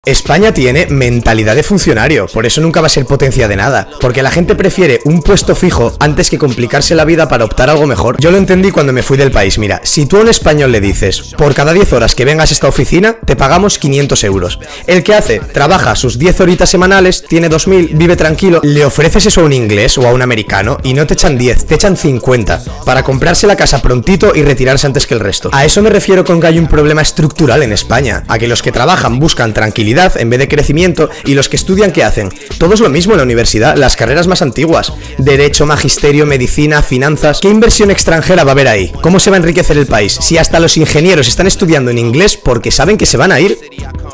España tiene mentalidad de funcionario, por eso nunca va a ser potencia de nada, porque la gente prefiere un puesto fijo antes que complicarse la vida para optar a algo mejor. Yo lo entendí cuando me fui del país. Mira, si tú a un español le dices, por cada 10 horas que vengas a esta oficina, te pagamos 500 euros. El que hace, trabaja sus 10 horitas semanales, tiene 2000, vive tranquilo, le ofreces eso a un inglés o a un americano y no te echan 10, te echan 50, para comprarse la casa prontito y retirarse antes que el resto. A eso me refiero con que hay un problema estructural en España, a que los que trabajan buscan tranquilidad en vez de crecimiento, y los que estudian, ¿qué hacen? Todo es lo mismo en la universidad, las carreras más antiguas: derecho, magisterio, medicina, finanzas. ¿Qué inversión extranjera va a haber ahí? ¿Cómo se va a enriquecer el país si hasta los ingenieros están estudiando en inglés porque saben que se van a ir?